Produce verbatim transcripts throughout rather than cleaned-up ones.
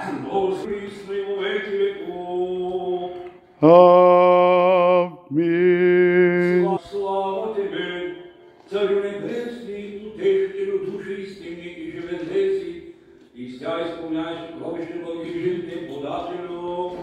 воскресный во веки веков. Аминь. Слава Тебе, Царю Небесный, Утешителю души истины и животлеси, и ся исполняешь кровищем благижитым подателю.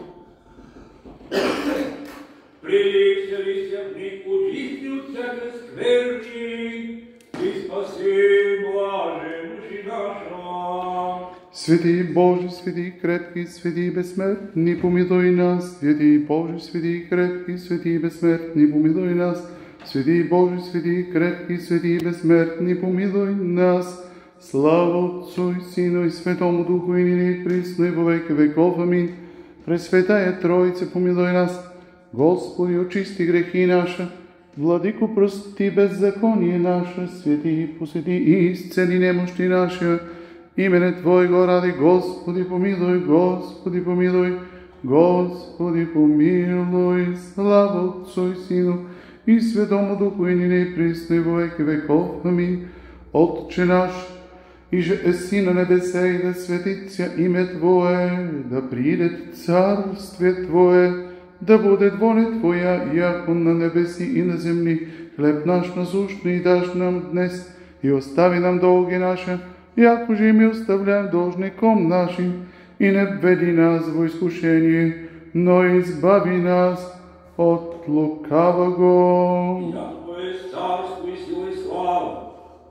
Прилися лися в них очистил всяке скверни, и спаси блаже души наша. Святий Боже, святий крепкий, святий безсмертний, помилуй нас. Святий Боже, святий крепкий, святий безсмертний, помилуй нас. Святий Боже, святий крепкий, святий безсмертний, помилуй нас. Слава Отцу и Сину и Святому Духу, и ныне и присно и во веки веков. Аминь. Пресвятая Троица, помилуй нас. Господи, очисти грехи наши. Владико, прости беззаконие наше. Святи, посети и исцели немощи наши. Имене Твоего ради, Господи, помилуй, Господи, помилуй, Господи, помилуй. Слава Отцу и Сину и Святому Духу, и ныне и присно и во веки веков. Аминь. Отче наш, иже еси на небесе, и да светится имя Твое, да придет царствие Твое, да будет воля Твоя, яко на небеси и на земли. Хлеб наш насущный дашь нам днес, и остави нам долги наши, яко же и мы оставляем должником нашим, и не введи нас во искушение, но избави нас от лукавого. Яко есть царство и сила и слава,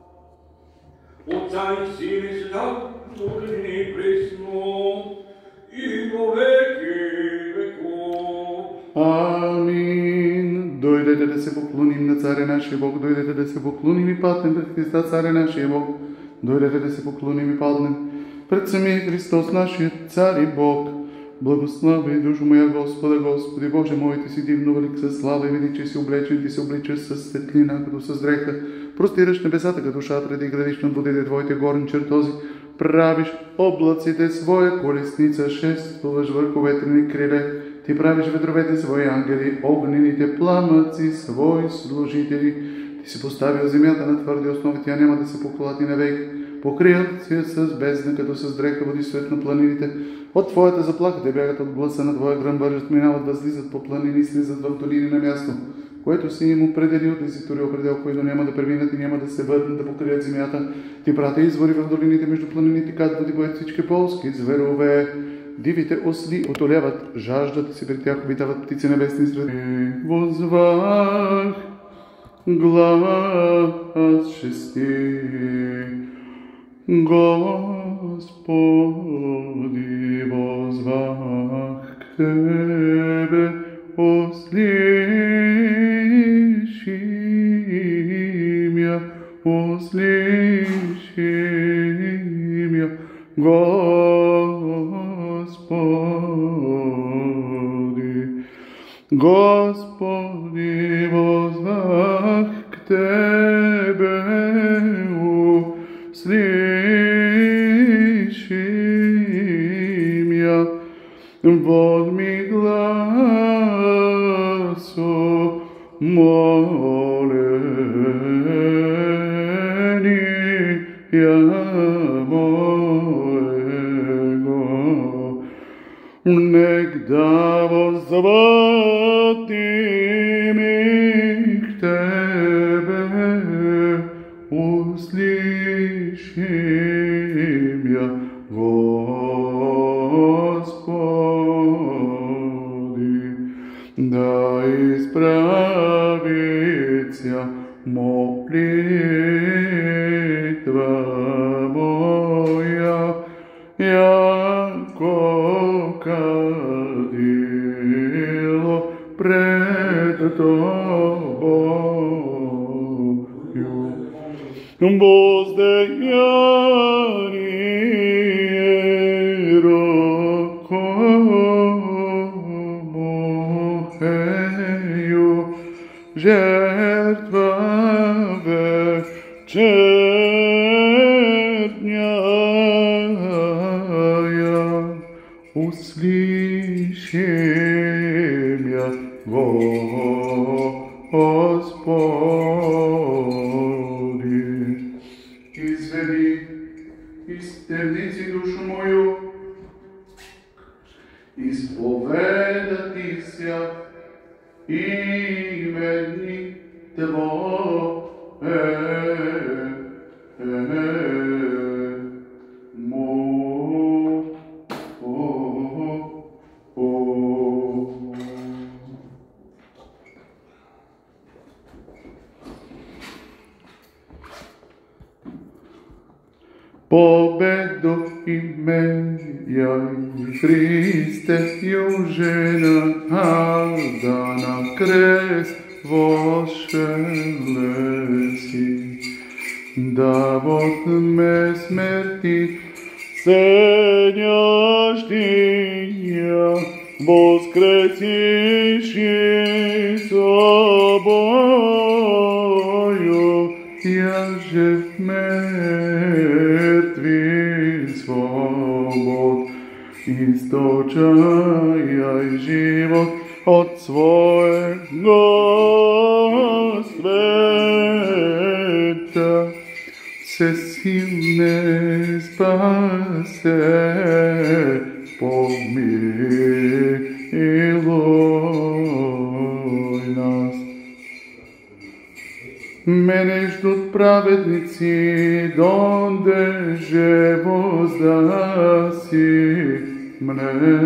Отца и Сына и Святого Духа, ныне и присно, и во веки веков. Аминь. Дойдете да се поклоним на Царя нашия Бог, дойдете да се поклоним и паднем пред Христа Царя нашия Бог, дойдете да се поклоним и паднем пред самия Христос нашия Цар и Бог. Благослови душу моя Господа, Господи Боже мой, Ти си дивно велик със слава и величие си облечен, Ти се обличаш със светлина, като със дреха, простираш небесата като шатра, Ти градиш над водите Твоите горни чертози, правиш облаците своя колесница, шествуваш върху ветрени криле, Ти правиш ветровете свои ангели, огнените пламъци свои служители. Ти си поставил земята на твърди основи, тя няма да се поклати навек. Покрил си с бездна, като с дреха води свет на планините. От Твоята заплаха те бягат от гласа на Твоя гръм, вържат, минават, възлизат по планини, слизат в долини на място, което си им определил, да си турил предел, който няма да преминат и няма да се върнат да покрият земята. Ти прати извори в долините между планините, кат води поет всички полски зверове. Дивите осли отоляват жаждата си, при тях обитават птици небесни сред. Возвах глас шести, Господи, возвах к Тебе, услыши мя, услыши мя, Господи, Господи, возвах к Тебе, услыши мя, возьми гласу моления моего, негда возвратим к Тебе, услыши мя, Господи, да исправится молитва моя, яко кадило пред Тобою. Воздаяние рокомою, жертва вечерняя, услыши мя, Господи. Изведи из темницы душу мою, исповедати ся имени Твое. Победу имея Христе южена, да на крест вошелеси, да от ме смерти сенящия воскресиш и собою, яже в мертви свобод, источай живот от своего света, всесильне спасе, помилуй нас. Мене ждут праведници, донде же воздаси мне.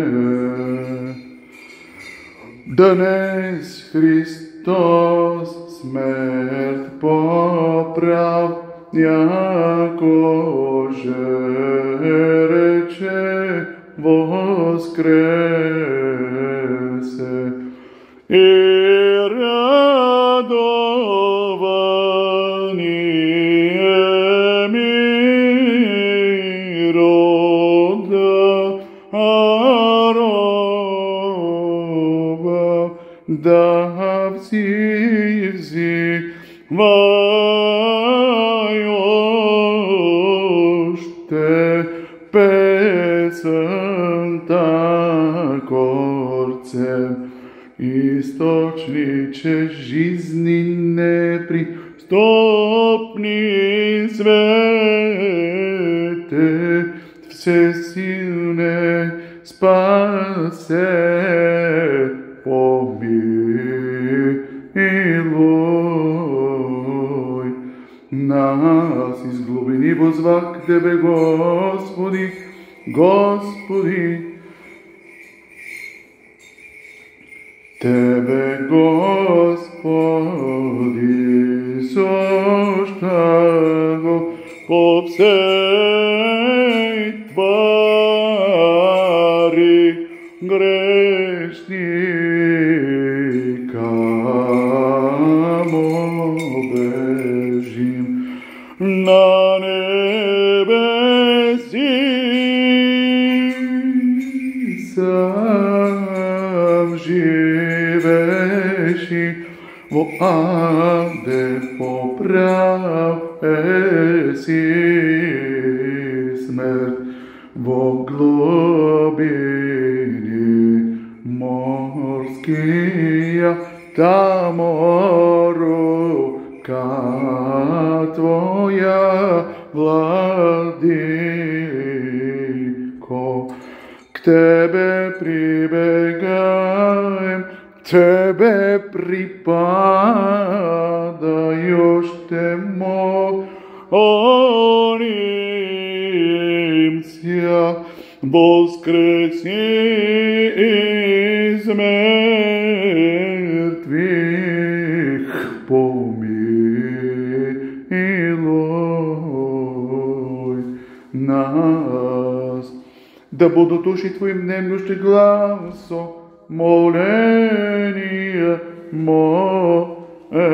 Днес Христос смерть поправ, яко же рече воскресе, и радование миру дарова, да всі взивають песен такорцем, источниче жизни неприступни свете, всесильне спасе, помилуй нас. Из глубини возвах к Тебе, Господи, Господи, Тебе, Господи, сощаго по всей твари грешникам обежим на небеси. Сам живеши во аде поправ еси смерть во глубини морския, там рука Твоя, Владыко. К Тебе прибегаем, Тебе припадаешь, Ты молимся, воскреси из мертвых, помилуй нас. Да будут уши Твоим немнущи гласо моления моего.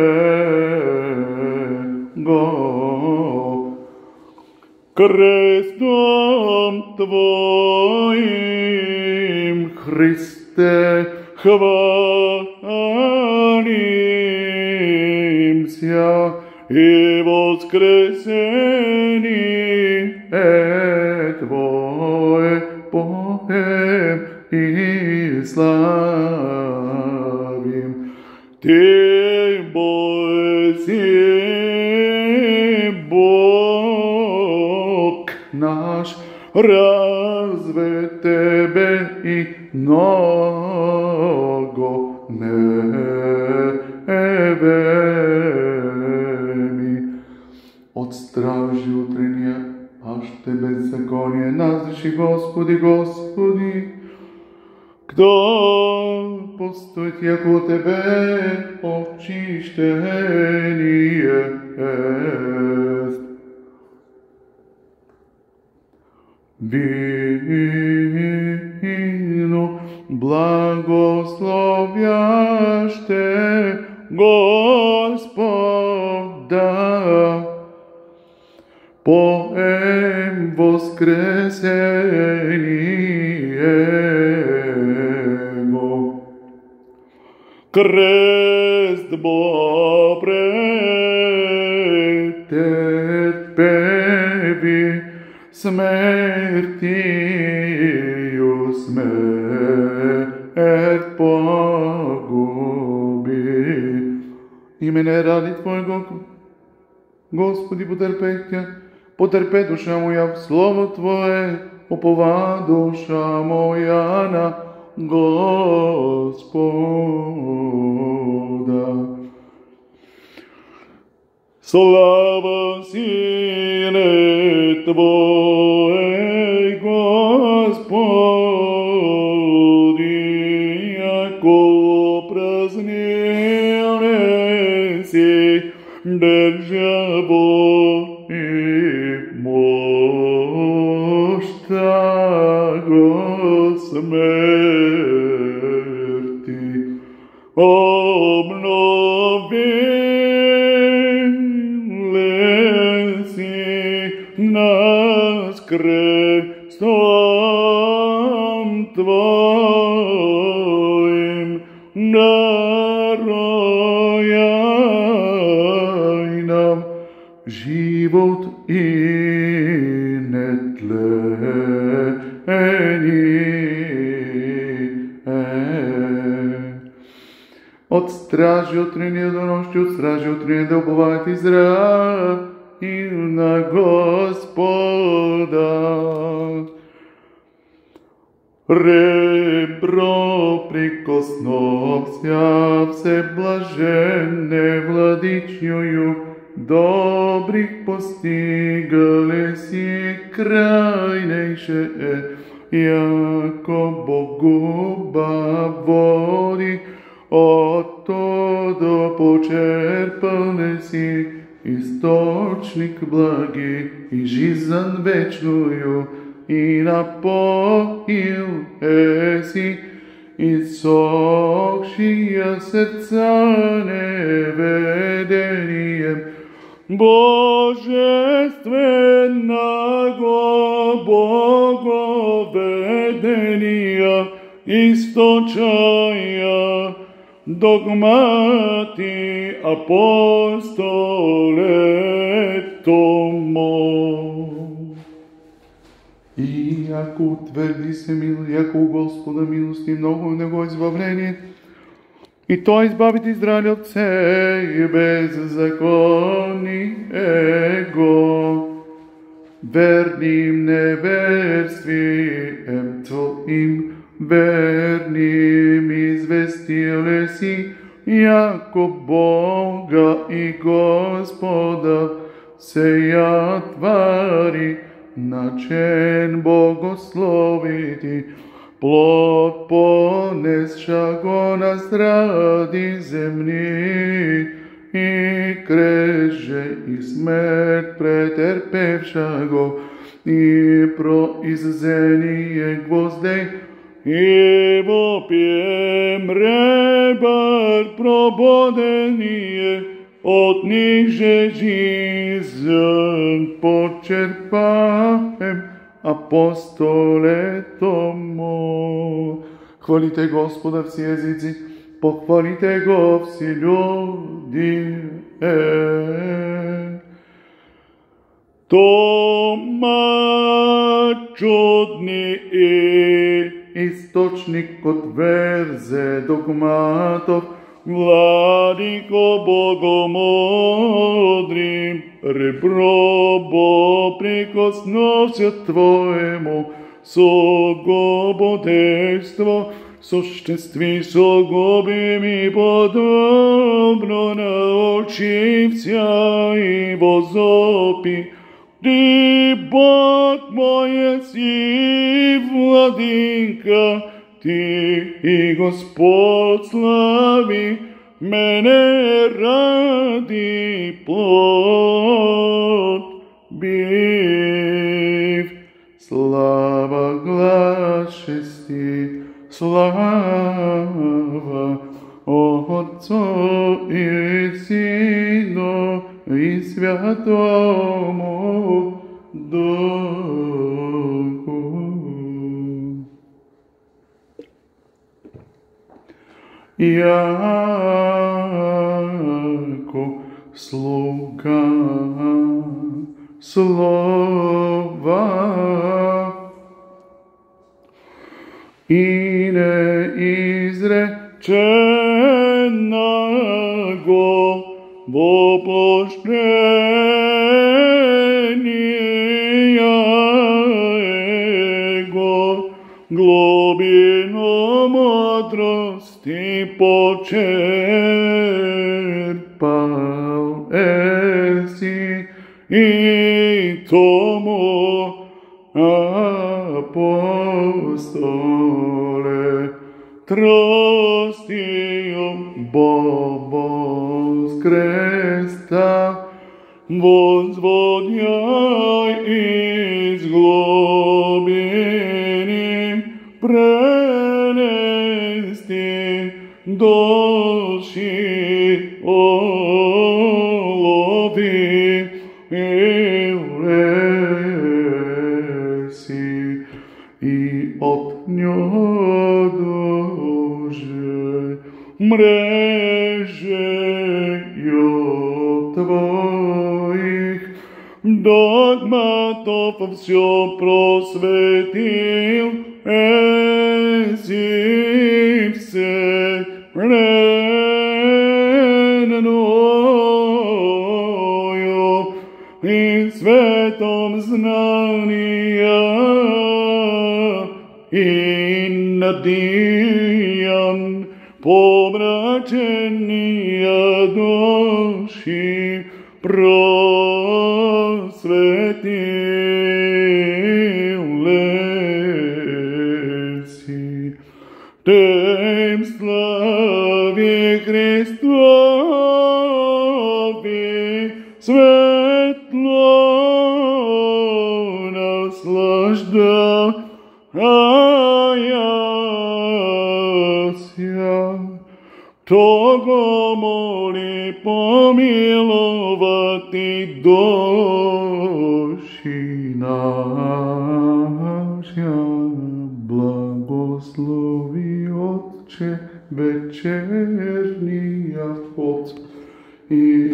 Крестом Твоим, Христе, хвалимся, и воскресение Твое поем и славим. Ты бойся, Бог наш, разве тебе и много невеми. От стражи утрения, аще беззаконие назриши, Господи, Господи. Кто постоит, яко тебе очищение ест? Вино благословяще Господа, поем воскресение Его. Крест Бо претерпеви, смертию смерть погуби. Имене ради Твоего, Господи, потерпех Тя, потерпе душа моя в Слово Твое, упова душа моя на Господа. Слава силе Твоей, Господи, яко празднил си державу и мощта го смерти. Обновил си нас крестом Твоим, даруй нам живот и нетление. От стражи утрения до нощи, от стражи утрения да уповайте зра и на Господа. Ребро прикосновся все блаженне владичною, добрих постигали си крайнейше, яко Богуба води, от todo почерпали си источник благи и жизнь вечную, и напоил еси иссохшия сърца неведением божественного боговедения источая догмати апостоле Томо. И яко утверди се мил, яко Господа милости много в Него избавление, и Той избавит Израиля от все и беззакони Его. Верним неверствием Твоим, верним известиле си, яко Бога и Господа сея твари, начен богословити, плод понесша го на стради земни, и креже и смерть претерпевша го, и произведение гвоздей, и вопием ребър прободение, от них же жизнь почерпаем, апостоле Томо. Хвалите Господа всі езици, похвалите го всі люди. Тома чудни и источник от верзе догматов, Владико Богомудри, ребро прикосновся Твоему, согободейство, существи согоби ми подобно научився и возопи. Ты, Бог мой, еси владыка, Ты и Господь слави, мене ради плод бив. Слава глашести, слава Отцу и Сыну и Святому Духу. Яко слуга слова и неизреченного воплощения Его, глубину мудрости почерпал еси, и тому апостоле тростию Бобо с креста возводя из глубины пренести души олови и леси, и от нього дуже мрежею Твоих догматов все просветил, эси все пленною и светом знания и надеян помрачения души просветил леси. Тем славе Христове светло наслаждался, того моли помиловати души наша. Благослови, Отче, вечерния вход и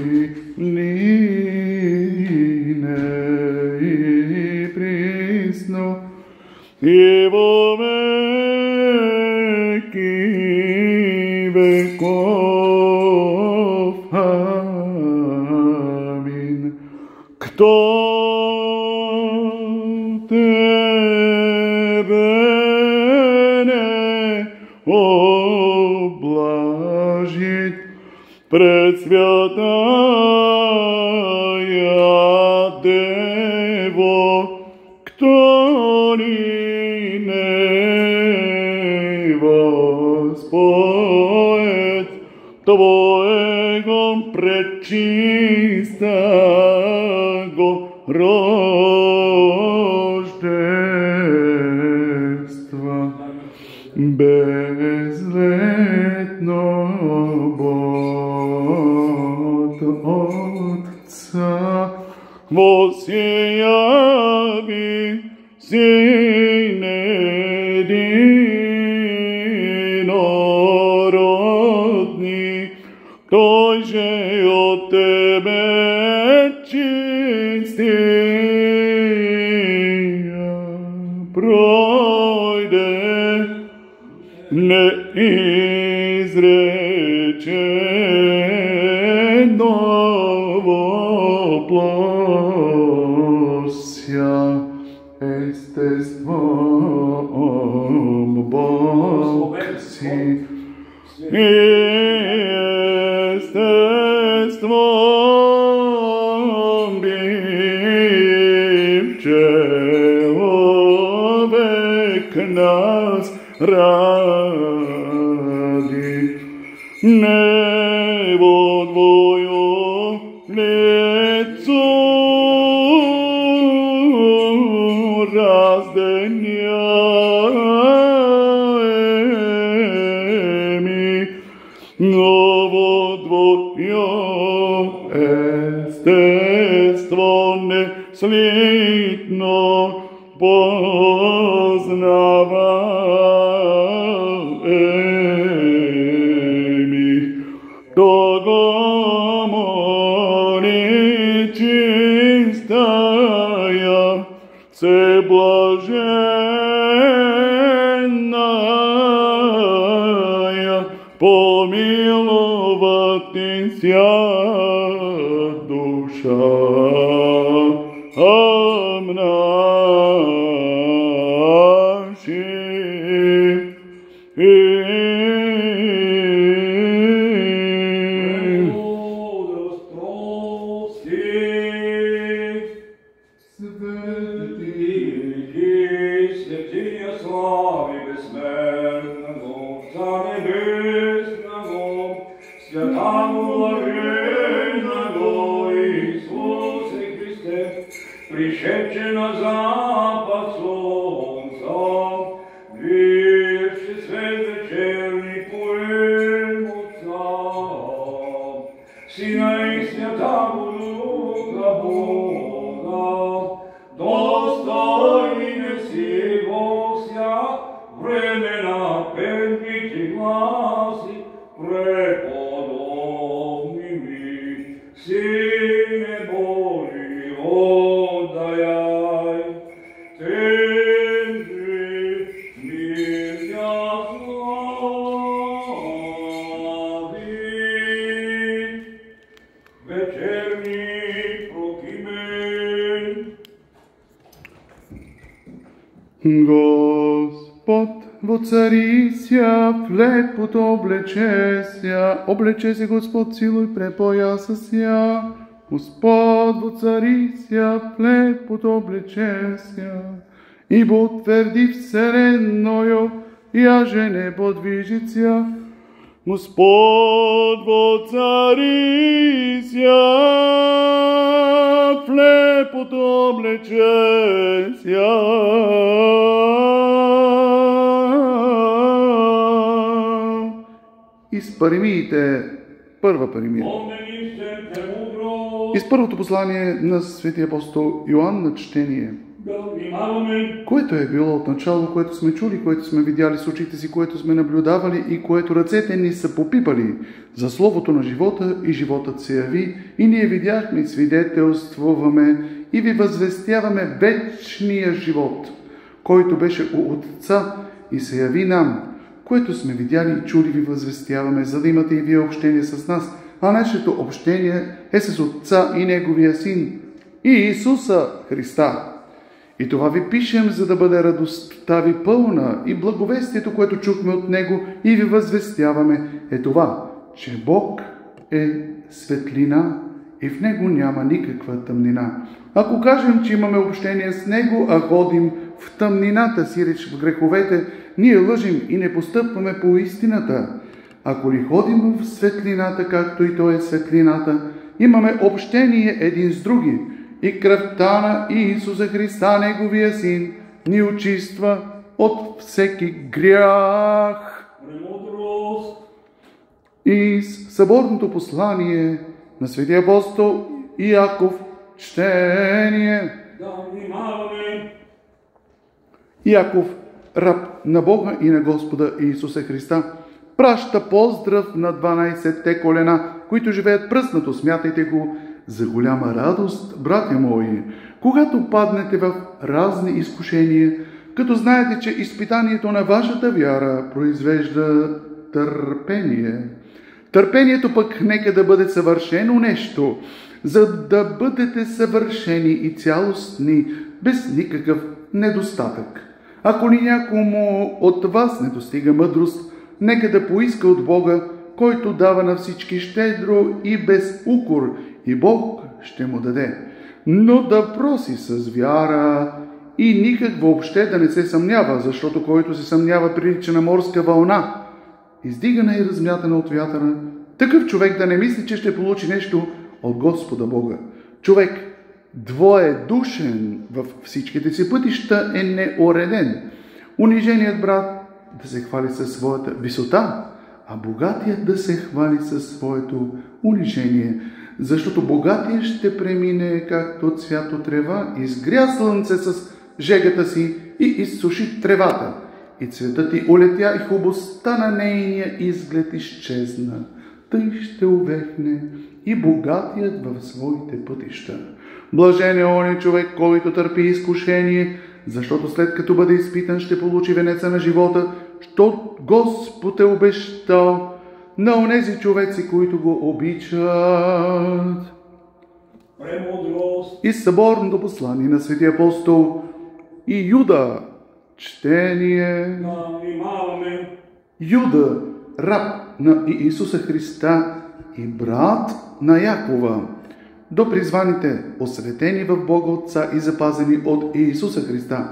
нине и присно и во веки веков. Аминь. Кто облажит, пресвятая Дево, кто ли не воспоет Твоего пречистого рождества, безлетно от Отца воссияви Сыне единородный, той же от Тебе чистия пройде неизреченного плоти. естеством Бог си. Естеством бив човек нас ради. Небо твое лицо разденяеми, ново твое естество неслитно познаваеми. Того моли чистая, се блаженная, помиловатися душа наших. Пришедший на запад солнца, вещи свет вечерний поэм Отца, Сына и Святаго Духа Бога, достойный неси во вся времена певните гласи преподобными, Сыне Божий отдаяй, Тебе мир я слави. Вечерний прокимен. Господ воцарися, в лепот облечеся, облечеся Господ силой препоясася. Господ воцарися, в лепот облечеся, ибо утверди вселенную, яже не подвижится. Господ воцарися, в лепот облечеся. Из Паримиите, първа Паримия. Из първото послание на светия апостол Йоанн на четение, което е било от начало, което сме чули, което сме видяли с очите си, което сме наблюдавали и което ръцете ни са попипали за словото на живота, и животът се яви, и ние видяхме и свидетелствуваме и ви възвестяваме вечния живот, който беше у Отца и се яви нам, което сме видяли и чули ви възвестяваме, за да имате и вие общение с нас. А нашето общение е с Отца и Неговия Син, и Исуса Христа. И това ви пишем, за да бъде радостта ви пълна, и благовестието, което чухме от Него и ви възвестяваме, е това, че Бог е светлина и в Него няма никаква тъмнина. Ако кажем, че имаме общение с Него, а ходим в тъмнината, си реч в греховете, ние лъжим и не постъпваме по истината. Ако ли ходим в светлината, както и Той е светлината, имаме общение един с други, и кръвта на Исуса Христа, Неговия Син, ни очиства от всеки грях. И с съборното послание на светия апостол Иаков четение. Иаков, раб на Бога и на Господа Исуса Христа, праща поздрав на дванайсетте колена, които живеят пръснато, смятайте го за голяма радост, братя мои, когато паднете в разни изкушения, като знаете, че изпитанието на вашата вяра произвежда търпение. Търпението пък нека да бъде съвършено нещо, за да бъдете съвършени и цялостни, без никакъв недостатък. Ако ли някому от вас не достига мъдрост, нека да поиска от Бога, който дава на всички щедро и без укор, и Бог ще му даде. Но да проси с вяра и никак въобще да не се съмнява, защото който се съмнява прилича на морска вълна, издигана и размятана от вятъра. Такъв човек да не мисли, че ще получи нещо от Господа Бога. Човек двоедушен във всичките си пътища е неуреден. Униженият брат да се хвали със своята висота, а богатият да се хвали със своето унижение, защото богатият ще премине както цвято трева, изгря слънце с жегата си и изсуши тревата, и цветът и улетя, и хубостта на нейния изглед изчезна. Тъй ще увехне и богатият в своите пътища. Блажен е оня човек, който търпи изкушение, защото след като бъде изпитан, ще получи венеца на живота, що Господ е обещал на онези човеци, които го обичат. Премудрост. И съборното послание на светия апостол и Юда. Четение. Да внимаваме. Юда, раб на Иисуса Христа и брат на Якова, до призваните, осветени в Бога Отца и запазени от Иисуса Христа.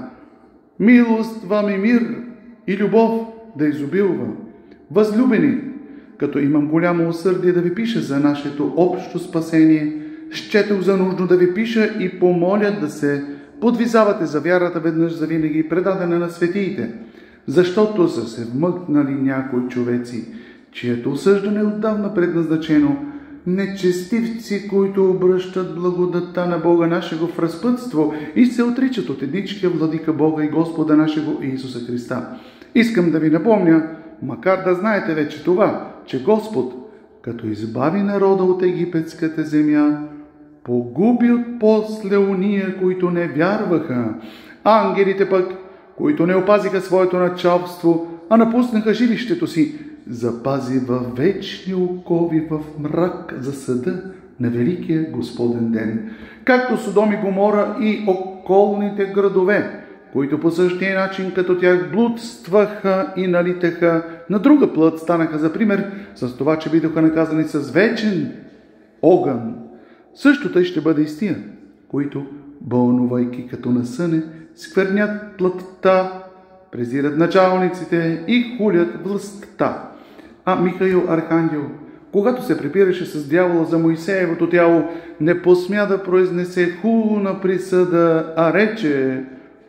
Милост вам и мир и любов да изобилва. Възлюбени, като имам голямо усърдие да ви пиша за нашето общо спасение, счетох за нужно да ви пиша и помоля да се подвизавате за вярата веднъж за винаги, предадена на светиите, защото са се вмъкнали някои човеци, чието осъждане е отдавна предназначено, нечестивци, които обръщат благодатта на Бога нашего в разпътство и се отричат от едничкия владика Бога и Господа нашего Иисуса Христа. Искам да ви напомня, макар да знаете вече това, че Господ, като избави народа от египетската земя, погуби от после уния, които не вярваха. Ангелите пък, които не опазиха своето началство, а напуснаха жилището си, запази във вечни окови в мрак за съда на великия Господен ден. Както Содом и Гомора и околните градове, които по същия начин като тях блудстваха и налитаха на друга плът, станаха за пример с това, че бидоха наказани с вечен огън. Също тъй ще бъде и с тия, които, бълнувайки като на съне, сквернят плътта, презират началниците и хулят властта. А Михаил Архангел, когато се препираше с дявола за Моисеевото тяло, не посмя да произнесе хулна присъда, а рече: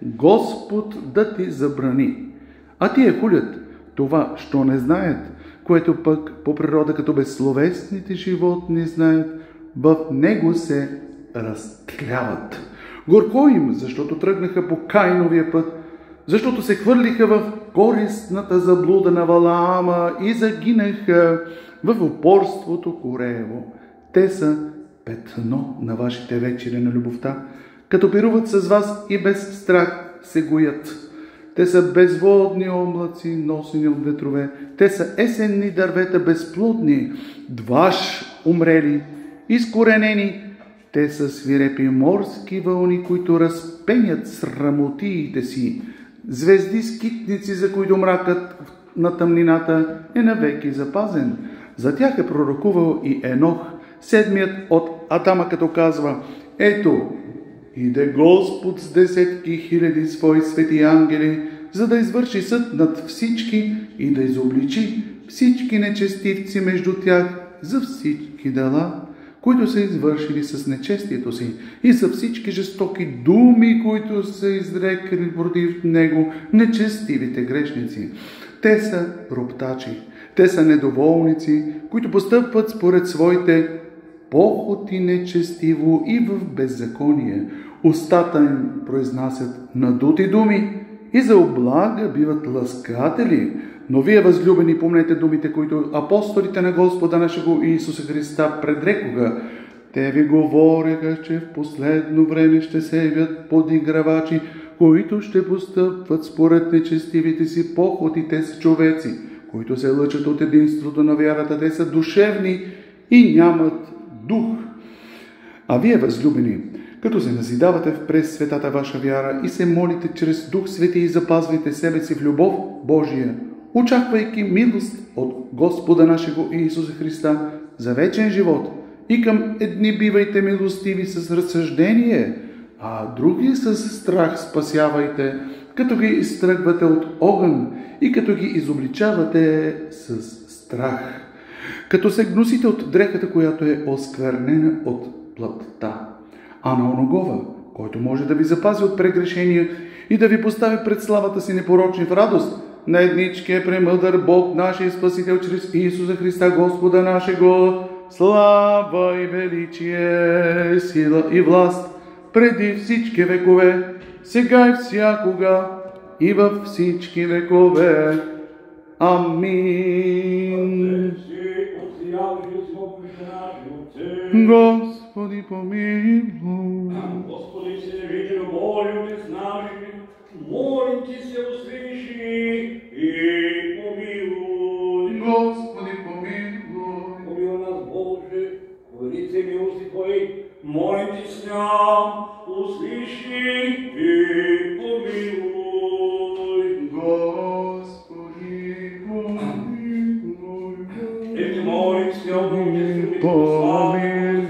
Господ да ти забрани. А тия хулят това, що не знаят, което пък по природа като безсловесните животни знаят, в него се разтляват. Горко им, защото тръгнаха по Кайновия път, защото се хвърлиха в користната заблуда на Валаама и загинаха в упорството Кореево. Те са петно на вашите вечери на любовта, като пируват с вас и без страх се гоят. Те са безводни облаци, носени от ветрове. Те са есенни дървета, безплодни, дваш умрели, изкоренени. Те са свирепи морски вълни, които разпенят срамотиите си. Звезди скитници, за които мракът на тъмнината е навеки запазен. За тях е пророкувал и Енох, седмият от Адама, като казва: ето, иде Господ с десетки хиляди свои свети ангели, за да извърши съд над всички и да изобличи всички нечестивци между тях за всички дела, които са извършили с нечестието си, и за всички жестоки думи, които са изрекли против него нечестивите грешници. Те са роптачи, те са недоволници, които постъпват според своите похоти нечестиво и в беззаконие. Устата им произнасят надути думи и за облага биват ласкатели. Но вие, възлюбени, помнете думите, които апостолите на Господа нашего Иисуса Христа предрекоха. Те ви говореха, че в последно време ще се явят подигравачи, които ще постъпват според нечестивите си похоти. Те са човеци, които се лъчат от единството на вярата. Те са душевни и нямат дух. А вие, възлюбени, като се назидавате в през светата ваша вяра и се молите чрез Дух Свети и запазвайте себе си в любов Божия, очаквайки милост от Господа нашего Иисуса Христа за вечен живот. И към едни бивайте милостиви с разсъждение, а други с страх спасявайте, като ги изтръгвате от огън и като ги изобличавате с страх, като се гносите от дрехата, която е осквернена от плътта, а на оногова, който може да ви запази от прегрешения и да ви постави пред славата си непорочни в радост, на еднички е премъдър Бог нашия Спасител чрез Исуса Христа Господа нашего, слава и величие, сила и власт преди всички векове, сега и всякога и във всички векове. Амин. Господи, помилуй. Господи, се невидимо молим те наши, молим ти се услыши и помилуй. Господи, помилуй. Помилуй нас, Боже, по лице милости Твоей, молим ти сням, услыши и помилуй. Господи, помилуй. И ти молим сням, Боже, Помилуй.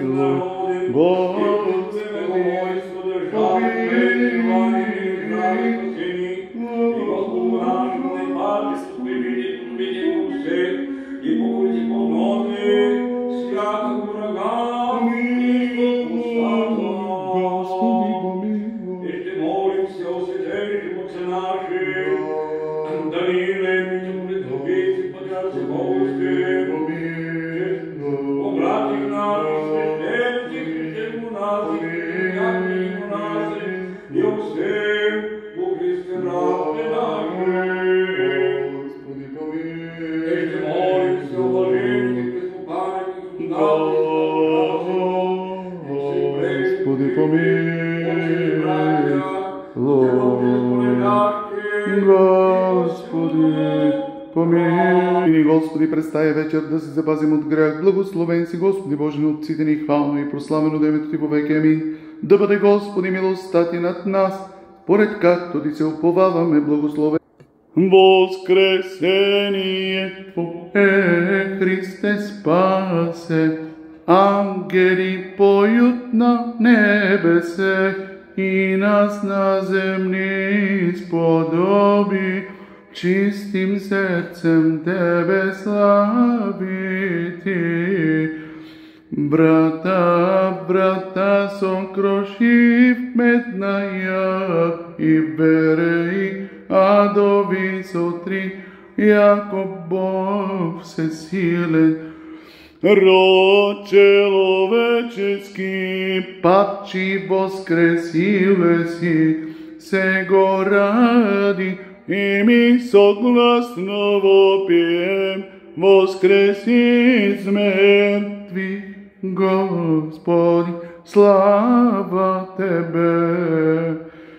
Господи, през тая вечер да се запазим от грях. Благословен си, Господи Боже, на отците ни, хвално и прославено да името Ти повеки. Амин. Да бъде, Господи, милостта Ти над нас, поред както Ти се уповаваме, благословен. Воскресение Твое, Христе, спасе, ангели поют на небесе и нас на земни сподоби. Чистим сърцем Тебе слави Ти. Брата, брата сокроши в медная и берей, адови сотри, яко Бог всесилен. Род человеческий, пачи воскресиле си, сего ради, и ми согласно вопием, воскреси из мертвих, Господи, слава Тебе.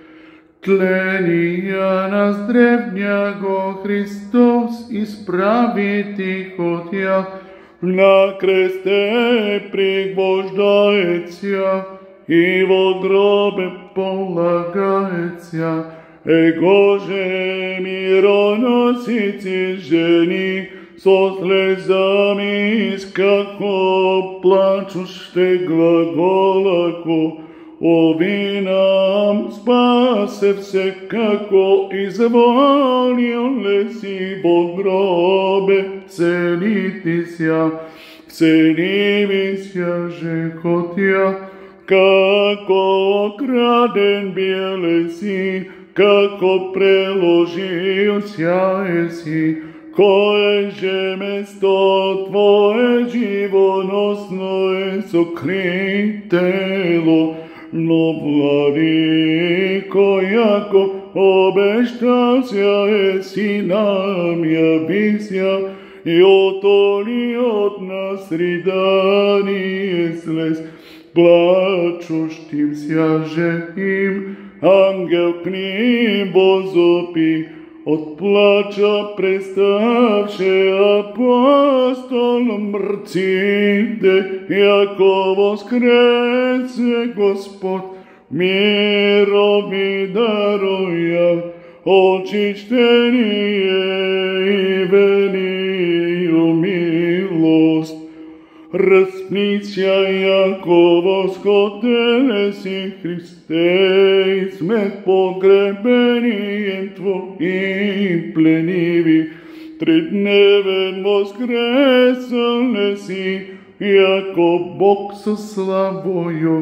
Тления нас древняго Христос изправи тихотя, на кресте пригвождается и во гробе полагается. Его же мироносицы жени со слезами скако плачуще глаголако, оби нам спасе всекако изволил ли си во гробе целитися, вселивися же хотя, како краден бил си, како преложил ся си, кое же место Твое живоносно е сокритело, но владико, яко обещася е си нам явися, и отоли от нас ридание слез, плачущим ся же им, ангел к ним возопи, от плача преставше апостол мрците, яко воскресе Господ, мирови даруя, очищение и велию милост. Разпнися, яко восходеле си Христе, и сме погребением Твоим плениви. Тридневен воскресале си, яко Бог со славою,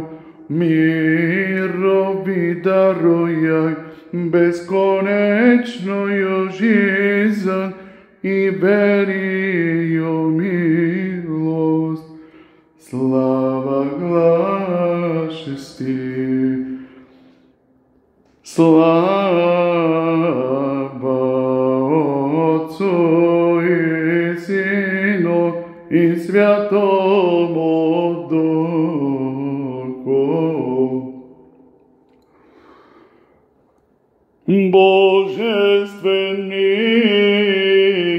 мирови даруя, бесконечною жизнь и верию милост. Слава глашести, слава Отцу и Сыну и Святому Духу. Божественный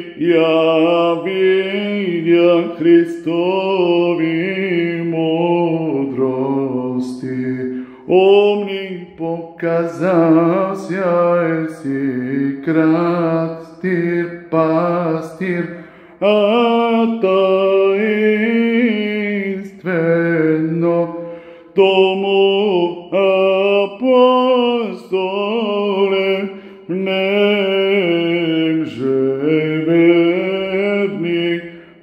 явия Христови мудрости, умный показался еси крат, тир, пастир, а таинственно тому апостоле нем же верник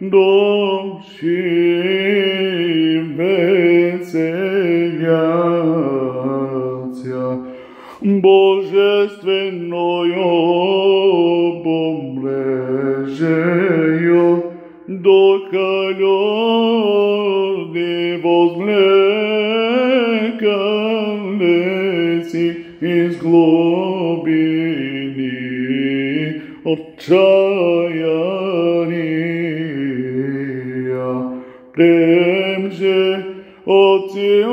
души веселятся, божественною помрежею дока люди возлекали из глубины отчаяния. Премже от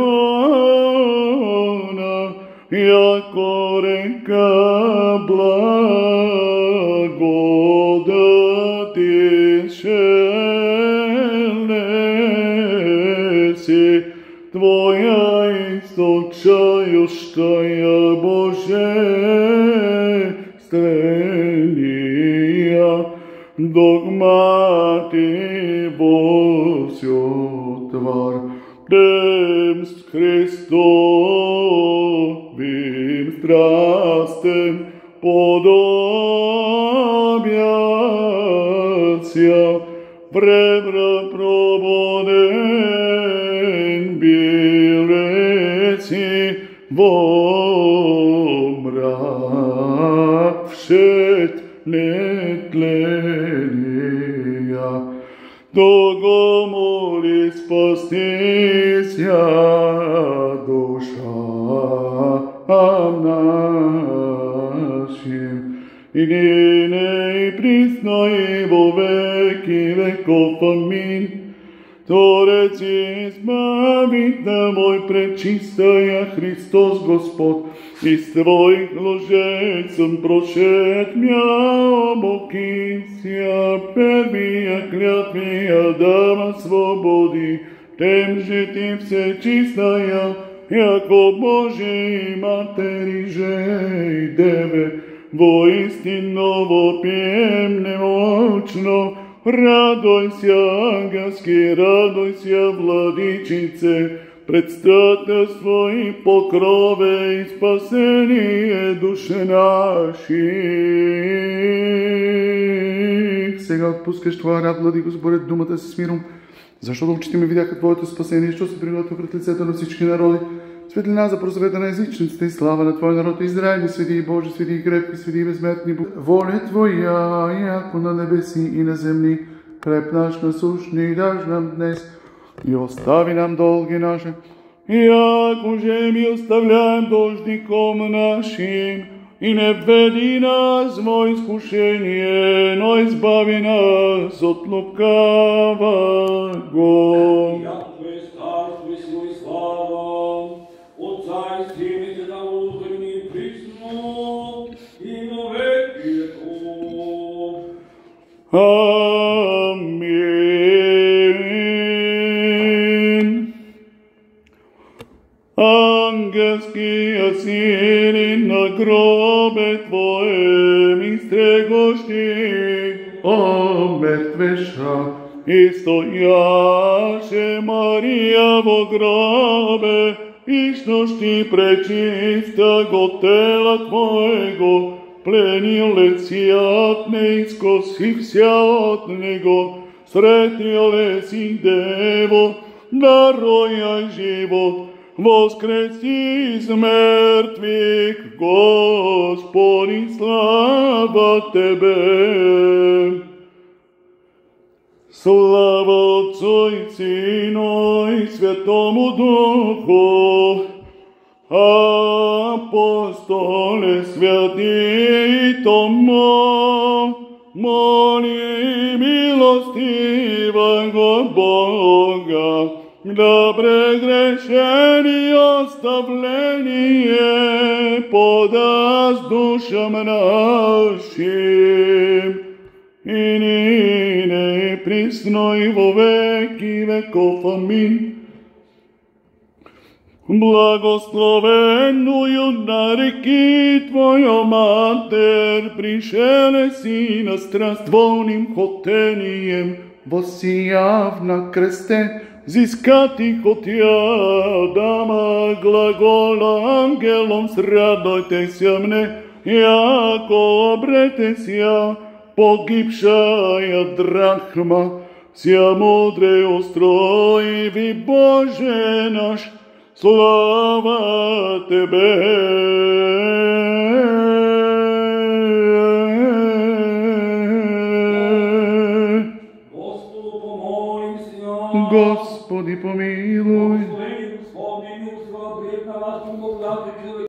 Сиона, яко река благодати шелеси, Твоя источающая божественная, догмати восютвар, темст Христовим страстем подобятся, пребра прободен билеси во мрак všet нетления. Того моли спастися душам нашим, и ныне и присно и во веки веков. Аминь. Творец и избавитель мой, пречистая Христос Господ, из Твоих ложецом прошед мя обокися, первия клятви Адама свободи, тем же Ти все чистая, яко Божий Матери же и Деве, воистину вопием немощно. Радуйся, ангелски, радуйся, владичице, предстателство и покрове и спасение души наших. Сега отпускаш Твоя раб, влади Господи, думата си с миром, защото очите ми видяха Твоето спасение, що се приготвя пред лицето на всички народи. Светлина за просвета на езичниците и слава на Твой народ Израиля, свети и Божи, свети и крепки, свети и безсмертни. Воля Твоя, яко на небеси и на земли, хлеб наш насущный даж нам днес, и остави нам долги наши, яко же ми оставляем должником нашим, и не введи нас во искушение, но избави нас от лукавого. Царствие того храни присно и на веки веков. Аминь. Ангельски гробе Твоем истрегошни, омертвеша, и стояше Мария во гробе, и штошти пречиста го тела Твоего, плениле сијат не искосився от него, сретиле си дево, даројај живот, воскреси из мертвих, Господи, слава Тебе. Слава Отцу и Сину и Святому Духу, апостоле святи Томо, моли милостивого Бога, да прегрешени оставление подаст душам нашим, и нине присно и во веки веков. Амин. Благословенную нареки Твоя Матер, пришеле си на страстволним хотением, воссияв на кресте, зискати хотя, дама глагола ангелом, срадојте мне, яко обретеся, погибшая драхма, ся мудре устроиви Боже наш, слава Тебе. Господу помолимся. Господи помилуй. Господи, Господи, милостива, приятна вас, благодати,